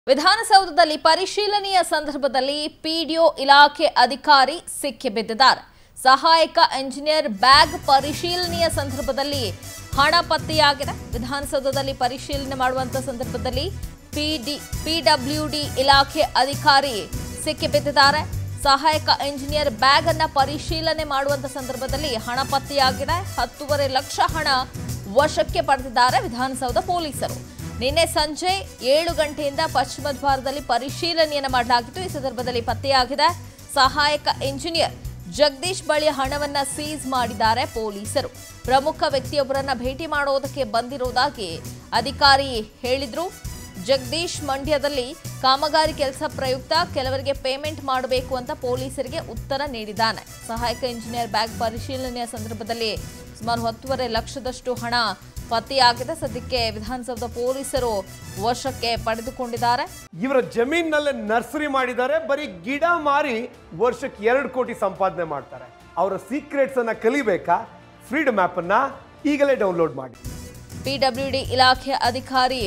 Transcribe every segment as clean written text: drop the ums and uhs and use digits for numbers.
ವಿಧಾನಸೌಧದಲ್ಲಿ ಪರಿಶೀಲನೆಯ ಸಂದರ್ಭದಲ್ಲಿ ಪಿಡಿಒ ಇಲಾಖೆ ಅಧಿಕಾರಿ ಸಿಕ್ಕಿಬಿದ್ದಿದ್ದಾರೆ. ಸಹಾಯಕ ಎಂಜಿನಿಯರ್ ಬ್ಯಾಗ್ ಪರಿಶೀಲನೆಯ ಸಂದರ್ಭದಲ್ಲಿ ಹಣ ಪತ್ತೆಯಾಗಿದೆ. ವಿಧಾನಸೌಧದಲ್ಲಿ ಪರಿಶೀಲನೆ ಮಾಡುವಂತ ಸಂದರ್ಭದಲ್ಲಿ ಪಿಡಬ್ಲ್ಯೂಡಿ ಇಲಾಖೆ ಅಧಿಕಾರಿ ಸಿಕ್ಕಿಬಿದ್ದಿದ್ದಾರೆ. ಸಹಾಯಕ ಎಂಜಿನಿಯರ್ ಬ್ಯಾಗ್ ಅನ್ನು ಪರಿಶೀಲನೆ ಮಾಡುವಂತ ಸಂದರ್ಭದಲ್ಲಿ ಹಣ ಪತ್ತೆಯಾಗಿದೆ. 10.5 ಲಕ್ಷ ಹಣ ವಶಕ್ಕೆ ಪಡೆದಿದ್ದಾರೆ ವಿಧಾನಸೌಧ ಪೊಲೀಸರು. ನಿನ್ನೆ ಸಂಜೆ 7 ಗಂಟೆಯಿಂದ ಪಶ್ಚಿಮ ದ್ವಾರದಲ್ಲಿ ಪರಿಶೀಲನೆಯನ್ನು ಮಾಡಲಾಗಿತ್ತು. ಈ ಸಂದರ್ಭದಲ್ಲಿ ಪತ್ತೆಯಾಗಿದೆ. ಸಹಾಯಕ ಎಂಜಿನಿಯರ್ ಜಗದೀಶ್ ಬಳಿ ಹಣವನ್ನ ಸೀಸ್ ಮಾಡಿದ್ದಾರೆ ಪೊಲೀಸರು. ಪ್ರಮುಖ ವ್ಯಕ್ತಿಯೊಬ್ಬರನ್ನ ಭೇಟಿ ಮಾಡೋದಕ್ಕೆ ಬಂದಿರುವುದಾಗಿ ಅಧಿಕಾರಿ ಹೇಳಿದ್ರು. ಜಗದೀಶ್ ಮಂಡ್ಯದಲ್ಲಿ ಕಾಮಗಾರಿ ಕೆಲಸ ಪ್ರಯುಕ್ತ ಕೆಲವರಿಗೆ ಪೇಮೆಂಟ್ ಮಾಡಬೇಕು ಅಂತ ಪೊಲೀಸರಿಗೆ ಉತ್ತರ ನೀಡಿದ್ದಾನೆ. ಸಹಾಯಕ ಇಂಜಿನಿಯರ್ ಬ್ಯಾಗ್ ಪರಿಶೀಲನೆಯ ಸಂದರ್ಭದಲ್ಲಿ ಸುಮಾರು 10.5 ಲಕ್ಷದಷ್ಟು ಹಣ ಪತ್ತೆಯಾಗಿದೆ. ಸದ್ಯಕ್ಕೆ ವಿಧಾನಸೌಧ ಪೊಲೀಸರು ವಶಕ್ಕೆ ಪಡೆದುಕೊಂಡಿದ್ದಾರೆ. ಇವರ ಜಮೀನಿನಲ್ಲೇ ನರ್ಸರಿ ಮಾಡಿದ್ದಾರೆ. ಬರೀ ಗಿಡ ಮಾರಿ ವರ್ಷಕ್ಕೆ 2 ಕೋಟಿ ಸಂಪಾದನೆ ಮಾಡ್ತಾರೆ. ಅವರ ಸೀಕ್ರೆಟ್ಸ್ ಅನ್ನ ಕಲಿಬೇಕಾ? ಫ್ರೀಡಮ್ ಆಪ್ ಅನ್ನ ಈಗಲೇ ಡೌನ್ಲೋಡ್ ಮಾಡಿ. ಪಿಡಬ್ಲ್ಯೂಡಿ ಇಲಾಖೆ ಅಧಿಕಾರಿ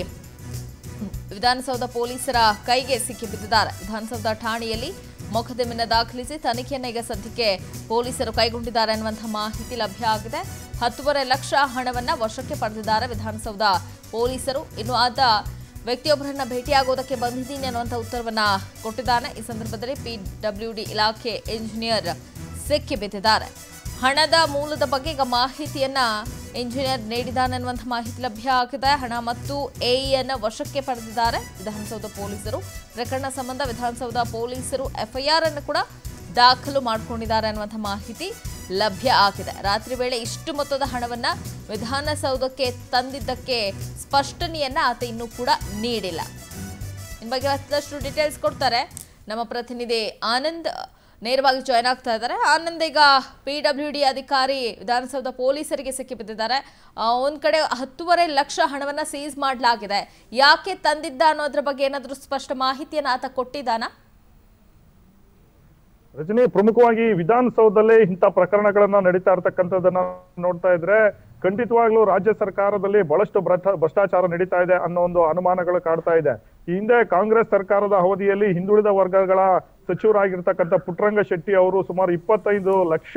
ವಿಧಾನಸೌಧ ಪೊಲೀಸರ ಕೈಗೆ ಸಿಕ್ಕಿಬಿದ್ದಿದ್ದಾರೆ. ವಿಧಾನಸೌಧ ಠಾಣೆಯಲ್ಲಿ ಮೊಕದ್ದಮೆಯನ್ನು ದಾಖಲಿಸಿ ತನಿಖೆಯನ್ನು ಈಗ ಸದ್ಯಕ್ಕೆ ಪೊಲೀಸರು ಕೈಗೊಂಡಿದ್ದಾರೆ ಅನ್ನುವಂಥ ಮಾಹಿತಿ ಲಭ್ಯ ಆಗಿದೆ. 10.5 ಲಕ್ಷ ಹಣವನ್ನ ವಶಕ್ಕೆ ಪಡೆದಿದ್ದಾರೆ ವಿಧಾನಸೌಧ ಪೊಲೀಸರು. ಇನ್ನು ಆತ ವ್ಯಕ್ತಿಯೊಬ್ಬರನ್ನ ಭೇಟಿಯಾಗೋದಕ್ಕೆ ಬಂದಿದ್ದೀನಿ ಅನ್ನುವಂಥ ಉತ್ತರವನ್ನ ಕೊಟ್ಟಿದ್ದಾನೆ. ಈ ಸಂದರ್ಭದಲ್ಲಿ ಪಿಡಬ್ಲ್ಯೂಡಿ ಇಲಾಖೆ ಇಂಜಿನಿಯರ್ ಸಿಕ್ಕಿಬಿದ್ದಿದ್ದಾರೆ. ಹಣದ ಮೂಲದ ಬಗ್ಗೆ ಈಗ ಮಾಹಿತಿಯನ್ನ ಇಂಜಿನಿಯರ್ ನೀಡಿದ್ದಾನೆ ಅನ್ನುವಂಥ ಮಾಹಿತಿ ಲಭ್ಯ ಆಗಿದೆ. ಹಣ ಮತ್ತು ಎಇಯನ್ನು ವಶಕ್ಕೆ ಪಡೆದಿದ್ದಾರೆ ವಿಧಾನಸೌಧ ಪೊಲೀಸರು. ಪ್ರಕರಣ ಸಂಬಂಧ ವಿಧಾನಸೌಧ ಪೊಲೀಸರು ಎಫ್ಐಆರ್ ಅನ್ನು ಕೂಡ ದಾಖಲು ಮಾಡಿಕೊಂಡಿದ್ದಾರೆ ಅನ್ನುವಂಥ ಮಾಹಿತಿ ಲಭ್ಯ ಆಗಿದೆ. ರಾತ್ರಿ ವೇಳೆ ಇಷ್ಟು ಮೊತ್ತದ ಹಣವನ್ನ ವಿಧಾನಸೌಧಕ್ಕೆ ತಂದಿದ್ದಕ್ಕೆ ಸ್ಪಷ್ಟನೆಯನ್ನ ಆತ ಇನ್ನೂ ಕೂಡ ನೀಡಿಲ್ಲ. ಇನ್ನು ಬಗ್ಗೆ ಮತ್ತಷ್ಟು ಡೀಟೇಲ್ಸ್ ಕೊಡ್ತಾರೆ ನಮ್ಮ ಪ್ರತಿನಿಧಿ ಆನಂದ್. ನೇರವಾಗಿ ಜಾಯ್ನ್ ಆಗ್ತಾ ಇದ್ದಾರೆ. ಆನಂದ್, ಈಗ ಪಿಡಬ್ಲ್ಯೂಡಿ ಅಧಿಕಾರಿ ವಿಧಾನಸೌಧ ಪೊಲೀಸರಿಗೆ ಸಿಕ್ಕಿಬಿದ್ದಿದ್ದಾರೆ. ಒಂದ್ ಕಡೆ 10.5 ಲಕ್ಷ ಹಣವನ್ನ ಸೀಸ್ ಮಾಡಲಾಗಿದೆ. ಯಾಕೆ ತಂದಿದ್ದ ಅನ್ನೋದ್ರ ಬಗ್ಗೆ ಏನಾದರೂ ಸ್ಪಷ್ಟ ಮಾಹಿತಿಯನ್ನು ಆತ ಕೊಟ್ಟಿದ್ದಾನಾ? ರಜನಿ, ಪ್ರಮುಖವಾಗಿ ವಿಧಾನಸೌಧದಲ್ಲೇ ಇಂಥ ಪ್ರಕರಣಗಳನ್ನ ನಡೀತಾ ಇರ್ತಕ್ಕಂಥದ್ದನ್ನ ನೋಡ್ತಾ ಇದ್ರೆ ಖಂಡಿತವಾಗ್ಲೂ ರಾಜ್ಯ ಸರ್ಕಾರದಲ್ಲಿ ಬಹಳಷ್ಟು ಭ್ರಷ್ಟಾಚಾರ ನಡೀತಾ ಇದೆ ಅನ್ನೋ ಒಂದು ಅನುಮಾನಗಳು ಕಾಡ್ತಾ ಇದೆ. ಈ ಹಿಂದೆ ಕಾಂಗ್ರೆಸ್ ಸರ್ಕಾರದ ಅವಧಿಯಲ್ಲಿ ಹಿಂದುಳಿದ ವರ್ಗಗಳ ಸಚಿವರಾಗಿರ್ತಕ್ಕಂಥ ಪುಟ್ಟರಂಗ ಶೆಟ್ಟಿ ಅವರು ಸುಮಾರು 25 ಲಕ್ಷ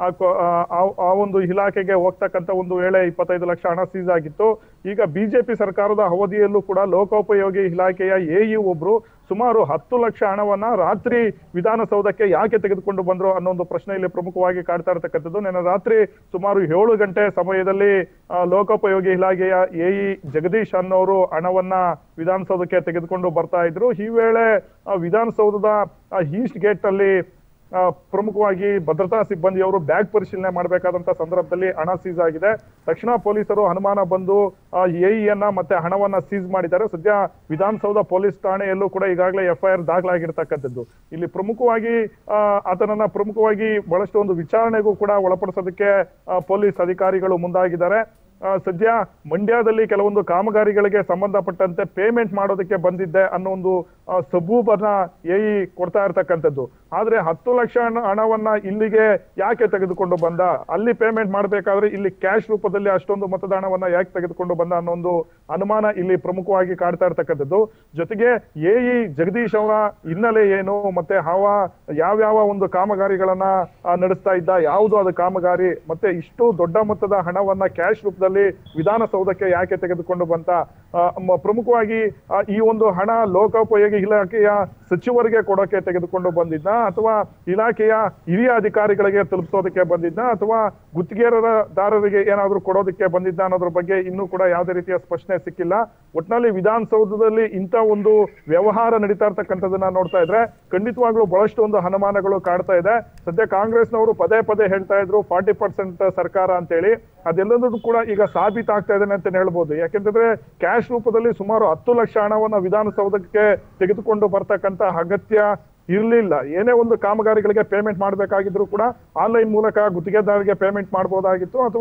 ಆ ಒಂದು ಇಲಾಖೆಗೆ ಹೋಗ್ತಕ್ಕಂಥ ಒಂದು ವೇಳೆ 25 ಲಕ್ಷ ಹಣ ಸೀಸ್ ಆಗಿತ್ತು. ಈಗ ಬಿಜೆಪಿ ಸರ್ಕಾರದ ಅವಧಿಯಲ್ಲೂ ಕೂಡ ಲೋಕೋಪಯೋಗಿ ಇಲಾಖೆಯ ಎಇ ಒಬ್ರು ಸುಮಾರು 10 ಲಕ್ಷ ಹಣವನ್ನ ರಾತ್ರಿ ವಿಧಾನಸೌಧಕ್ಕೆ ಯಾಕೆ ತೆಗೆದುಕೊಂಡು ಬಂದ್ರು ಅನ್ನೋ ಒಂದು ಪ್ರಶ್ನೆ ಇಲ್ಲಿ ಪ್ರಮುಖವಾಗಿ ಕಾಡ್ತಾ ಇರ್ತಕ್ಕಂಥದ್ದು. ನಿನ್ನೆ ರಾತ್ರಿ ಸುಮಾರು 7 ಗಂಟೆ ಸಮಯದಲ್ಲಿ ಲೋಕೋಪಯೋಗಿ ಇಲಾಖೆಯ ಎಇ ಜಗದೀಶ್ ಅನ್ನೋರು ಹಣವನ್ನ ವಿಧಾನಸೌಧಕ್ಕೆ ತೆಗೆದುಕೊಂಡು ಬರ್ತಾ ಇದ್ರು. ಈ ವೇಳೆ ವಿಧಾನಸೌಧದ ಈಸ್ಟ್ ಗೇಟ್ ಅಲ್ಲಿ ಪ್ರಮುಖವಾಗಿ ಭದ್ರತಾ ಸಿಬ್ಬಂದಿಯವರು ಬ್ಯಾಗ್ ಪರಿಶೀಲನೆ ಮಾಡಬೇಕಾದಂತ ಸಂದರ್ಭದಲ್ಲಿ ಹಣ ಸೀಸ್ ಆಗಿದೆ. ತಕ್ಷಣ ಪೊಲೀಸರು ಅನುಮಾನ ಬಂದು ಎಇಯನ್ನ ಮತ್ತೆ ಹಣವನ್ನ ಸೀಸ್ ಮಾಡಿದ್ದಾರೆ. ಸದ್ಯ ವಿಧಾನಸೌಧ ಪೊಲೀಸ್ ಠಾಣೆಯಲ್ಲೂ ಕೂಡ ಈಗಾಗಲೇ ಎಫ್ಐಆರ್ ದಾಖಲಾಗಿರ್ತಕ್ಕಂಥದ್ದು. ಇಲ್ಲಿ ಪ್ರಮುಖವಾಗಿ ಆತನನ್ನ ಪ್ರಮುಖವಾಗಿ ಬಹಳಷ್ಟು ಒಂದು ವಿಚಾರಣೆಗೂ ಕೂಡ ಒಳಪಡಿಸೋದಕ್ಕೆ ಪೊಲೀಸ್ ಅಧಿಕಾರಿಗಳು ಮುಂದಾಗಿದ್ದಾರೆ. ಸದ್ಯ ಮಂಡ್ಯದಲ್ಲಿ ಕೆಲವೊಂದು ಕಾಮಗಾರಿಗಳಿಗೆ ಸಂಬಂಧಪಟ್ಟಂತೆ ಪೇಮೆಂಟ್ ಮಾಡೋದಕ್ಕೆ ಬಂದಿದ್ದೆ ಅನ್ನೋ ಒಂದು ಸಬೂಬನ್ನ ಎಇ ಕೊಡ್ತಾ ಇರ್ತಕ್ಕಂಥದ್ದು. ಆದ್ರೆ 10 ಲಕ್ಷ ಹಣವನ್ನ ಇಲ್ಲಿಗೆ ಯಾಕೆ ತೆಗೆದುಕೊಂಡು ಬಂದ, ಅಲ್ಲಿ ಪೇಮೆಂಟ್ ಮಾಡ್ಬೇಕಾದ್ರೆ ಇಲ್ಲಿ ಕ್ಯಾಶ್ ರೂಪದಲ್ಲಿ ಅಷ್ಟೊಂದು ಮೊತ್ತದ ಹಣವನ್ನ ಯಾಕೆ ತೆಗೆದುಕೊಂಡು ಬಂದ ಅನ್ನೋ ಒಂದು ಅನುಮಾನ ಇಲ್ಲಿ ಪ್ರಮುಖವಾಗಿ ಕಾಡ್ತಾ ಇರ್ತಕ್ಕಂಥದ್ದು. ಜೊತೆಗೆ ಎಇ ಜಗದೀಶ್ ಅವರ ಹಿನ್ನೆಲೆ ಏನು, ಮತ್ತೆ ಯಾವ್ಯಾವ ಒಂದು ಕಾಮಗಾರಿಗಳನ್ನ ನಡೆಸ್ತಾ ಇದ್ದ, ಯಾವುದು ಅದು ಕಾಮಗಾರಿ, ಮತ್ತೆ ಇಷ್ಟು ದೊಡ್ಡ ಮೊತ್ತದ ಹಣವನ್ನ ಕ್ಯಾಶ್ ರೂಪದಲ್ಲಿ ವಿಧಾನಸೌಧಕ್ಕೆ ಯಾಕೆ ತೆಗೆದುಕೊಂಡು ಬಂತ, ಪ್ರಮುಖವಾಗಿ ಈ ಒಂದು ಹಣ ಲೋಕೋಪಯೋಗಿ ಇಲಾಖೆಯ ಸಚಿವರಿಗೆ ಕೊಡೋಕೆ ತೆಗೆದುಕೊಂಡು ಬಂದಿದ್ದ, ಅಥವಾ ಇಲಾಖೆಯ ಹಿರಿಯ ಅಧಿಕಾರಿಗಳಿಗೆ ತಲುಪಿಸೋದಕ್ಕೆ ಬಂದಿದ್ದ, ಅಥವಾ ಗುತ್ತಿಗೆದಾರರಿಗೆ ಏನಾದ್ರೂ ಕೊಡೋದಕ್ಕೆ ಬಂದಿದ್ದ ಅನ್ನೋದ್ರ ಬಗ್ಗೆ ಇನ್ನೂ ಕೂಡ ಯಾವುದೇ ರೀತಿಯ ಸ್ಪಷ್ಟನೆ ಸಿಕ್ಕಿಲ್ಲ. ಒಟ್ಟಿನಲ್ಲಿ ವಿಧಾನಸೌಧದಲ್ಲಿ ಇಂಥ ಒಂದು ವ್ಯವಹಾರ ನಡೀತಾ ಇರ್ತಕ್ಕಂಥದನ್ನ ನೋಡ್ತಾ ಇದ್ರೆ ಖಂಡಿತವಾಗ್ಲೂ ಬಹಳಷ್ಟು ಒಂದು ಅನುಮಾನಗಳು ಕಾಡ್ತಾ ಇದೆ. ಸದ್ಯ ಕಾಂಗ್ರೆಸ್ನವರು ಪದೇ ಪದೇ ಹೇಳ್ತಾ ಇದ್ರು 40% ಸರ್ಕಾರ ಅಂತೇಳಿ. ಅದೆಲ್ಲದೂ ಕೂಡ ಈಗ ಸಾಬೀತಾಗ್ತಾ ಇದೆ ಅಂತ ಹೇಳ್ಬೋದು. ಯಾಕೆಂತಂದ್ರೆ ಕ್ಯಾಶ್ ರೂಪದಲ್ಲಿ ಸುಮಾರು 10 ಲಕ್ಷ ಹಣವನ್ನ ವಿಧಾನಸೌಧಕ್ಕೆ ತೆಗೆದುಕೊಂಡು ಬರ್ತಕ್ಕಂಥ ಅಗತ್ಯ ಇರಲಿಲ್ಲ. ಏನೇ ಒಂದು ಕಾಮಗಾರಿಗಳಿಗೆ ಪೇಮೆಂಟ್ ಮಾಡಬೇಕಾಗಿದ್ರು ಕೂಡ ಆನ್ಲೈನ್ ಮೂಲಕ ಗುತ್ತಿಗೆದಾರರಿಗೆ ಪೇಮೆಂಟ್ ಮಾಡಬಹುದಾಗಿತ್ತು, ಅಥವಾ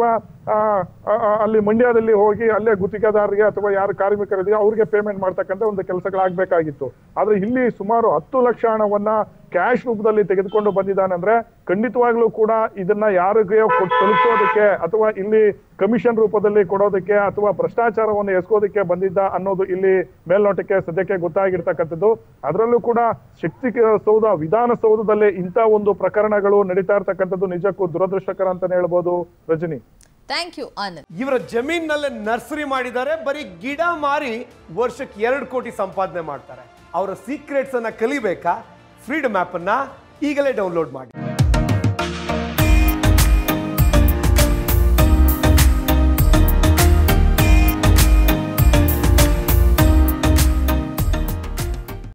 ಅಲ್ಲಿ ಮಂಡ್ಯದಲ್ಲಿ ಹೋಗಿ ಅಲ್ಲೇ ಗುತ್ತಿಗೆದಾರರಿಗೆ ಅಥವಾ ಯಾರು ಕಾರ್ಮಿಕರಿದೆಯೋ ಅವ್ರಿಗೆ ಪೇಮೆಂಟ್ ಮಾಡ್ತಕ್ಕಂಥ ಒಂದು ಕೆಲಸಗಳಾಗಬೇಕಾಗಿತ್ತು. ಆದ್ರೆ ಇಲ್ಲಿ ಸುಮಾರು 10 ಲಕ್ಷ ಹಣವನ್ನ ಕ್ಯಾಶ್ ರೂಪದಲ್ಲಿ ತೆಗೆದುಕೊಂಡು ಬಂದಿದ್ದಾನಂದ್ರೆ ಖಂಡಿತವಾಗ್ಲೂ ಕೂಡ ಇದನ್ನ ಯಾರಿಗೆ ತಲುಪಿಸೋದಕ್ಕೆ ಅಥವಾ ಇಲ್ಲಿ ಕಮಿಷನ್ ರೂಪದಲ್ಲಿ ಕೊಡೋದಕ್ಕೆ ಅಥವಾ ಭ್ರಷ್ಟಾಚಾರವನ್ನು ಎಸಗೋದಕ್ಕೆ ಬಂದಿದ್ದ ಅನ್ನೋದು ಇಲ್ಲಿ ಮೇಲ್ನೋಟಕ್ಕೆ ಸದ್ಯಕ್ಕೆ ಗೊತ್ತಾಗಿರ್ತಕ್ಕಂಥದ್ದು. ಅದರಲ್ಲೂ ಕೂಡ ಶಕ್ತಿ ಸೌಧ ವಿಧಾನಸೌಧದಲ್ಲಿ ಇಂಥ ಒಂದು ಪ್ರಕರಣಗಳು ನಡೀತಾ ಇರ್ತಕ್ಕಂಥದ್ದು ನಿಜಕ್ಕೂ ದುರದೃಷ್ಟಕರ ಅಂತಾನೆ ಹೇಳ್ಬೋದು. Rajani, thank you Anand. ಇವರ ಜಮೀನಲ್ಲೇ ನರ್ಸರಿ ಮಾಡಿದ್ದಾರೆ, ಬರೀ ಗಿಡ ಮಾರಿ ವರ್ಷಕ್ಕೆ 2 ಕೋಟಿ ಸಂಪಾದನೆ ಮಾಡ್ತಾರೆ. ಅವರ ಸೀಕ್ರೆಟ್ಸ್ ಅನ್ನ ಕಲಿಬೇಕಾ? ಫ್ರೀಡಮ್ ಆಪ್ ಅನ್ನ ಈಗಲೇ ಡೌನ್ಲೋಡ್ ಮಾಡಿ.